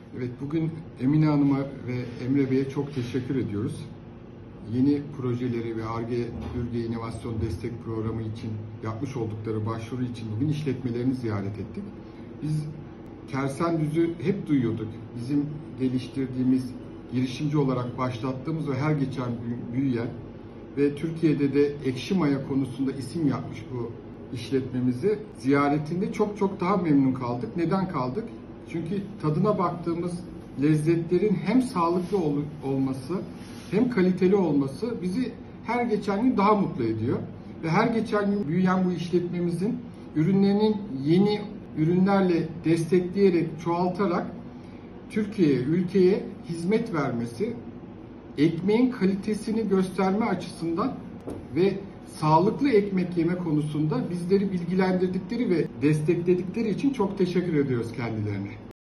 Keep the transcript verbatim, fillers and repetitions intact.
Evet, bugün Emine Hanım'a ve Emre Bey'e çok teşekkür ediyoruz. Yeni projeleri ve Ar-Ge, Ür-Ge İnovasyon Destek Programı için yapmış oldukları başvuru için bugün işletmelerini ziyaret ettik. Biz Kersendüz'ü hep duyuyorduk. Bizim geliştirdiğimiz, girişimci olarak başlattığımız ve her geçen gün büyüyen ve Türkiye'de de ekşi maya konusunda isim yapmış bu işletmemizi ziyaretinde çok çok daha memnun kaldık. Neden kaldık? Çünkü tadına baktığımız lezzetlerin hem sağlıklı ol olması hem kaliteli olması bizi her geçen gün daha mutlu ediyor. Ve her geçen gün büyüyen bu işletmemizin ürünlerinin yeni ürünlerle destekleyerek, çoğaltarak Türkiye'ye, ülkeye hizmet vermesi, ekmeğin kalitesini gösterme açısından ve sağlıklı ekmek yeme konusunda bizleri bilgilendirdikleri ve destekledikleri için çok teşekkür ediyoruz kendilerine.